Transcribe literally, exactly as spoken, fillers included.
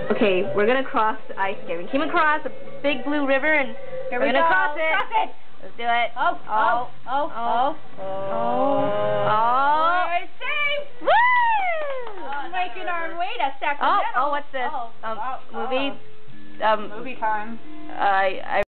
Okay, we're gonna cross the ice again. We came across a big blue river and Here we're we gonna go. cross it. Cross it. Let's do it. Oh, oh, oh, oh, oh. Oh. We're safe. Woo! We're making our way to Sacramento. Oh, oh, what's this? Oh, Um, oh, movie? oh. Um, Movie time. I, I